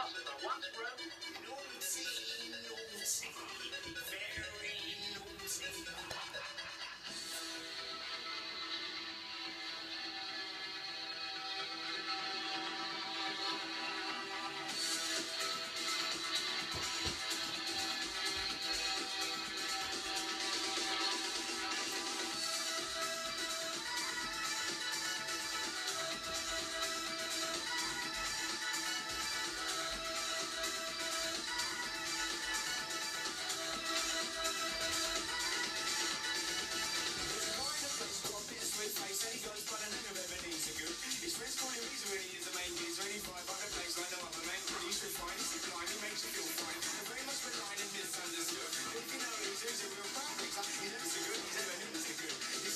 philosopher once wrote, naughty, naughty, very naughty. Face, and he goes by the name of Ebenezer Good. His friends call him Reason when he is the main geezer. He vibe by the place like no other man. He's refined, he's sublime, he makes you feel fine. And very much maligned and misunderstood. If you know who's a real crowd, he's never so good, he's ever so good.